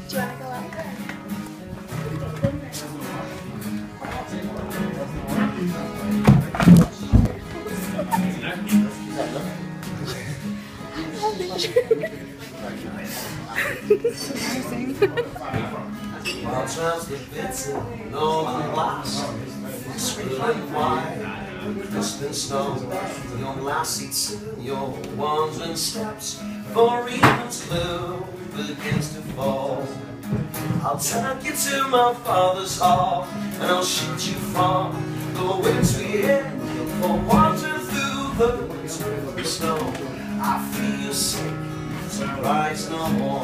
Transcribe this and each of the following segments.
Do you want to go out? While times the bitter, northern blast, spilling wine, Christmas snow, young lassie turn your wandering steps, for evening's gloom begins to fall. I'll take you to my father's hall, and I'll shoot you from the wintry inn, for wandering through the winter snow. I feel sick, so rise no more.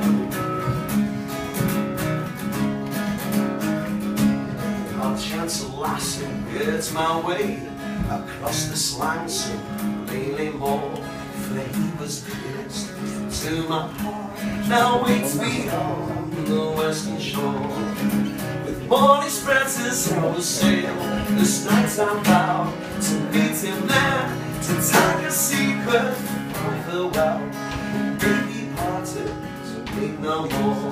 I'll chance a lassie, it's my way across this land so plainly more, for he was pierced to my heart, now waits me on the western shore. With morning spreads as I will sail, this night I'm bound to meet him there, to tell a secret of the well, baby parted to meet no more.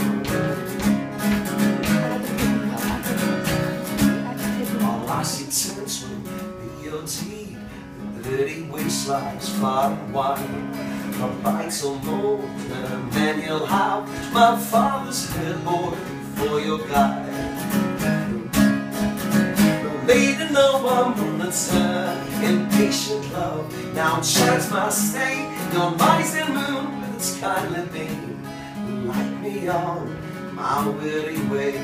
Lassie turns from B.O.T. The dirty waste lies far and wide. A bite or more, and then you'll have my father's head boy for your guide. No lady, no one will turn impatient love. Now chance my stay, your rising moon with its kindly beam, light me on my weary way.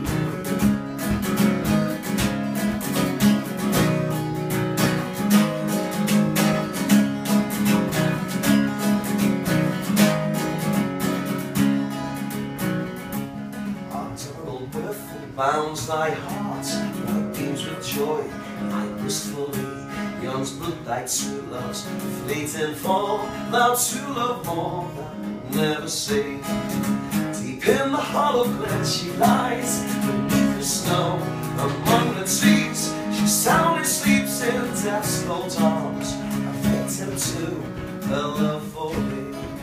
Bounds thy heart, like beams with joy, like wistfully yawns blood thy true love's fleeting form. Thou true love more than never see. Deep in the hollow glen she lies, beneath the snow, among the trees. She soundly sleeps in death's cold arms, a victim to her love for me.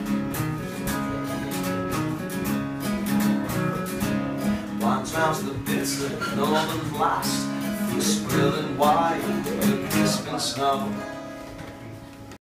One drowns the bitter northern blast, through sprilling wide the crisping snow.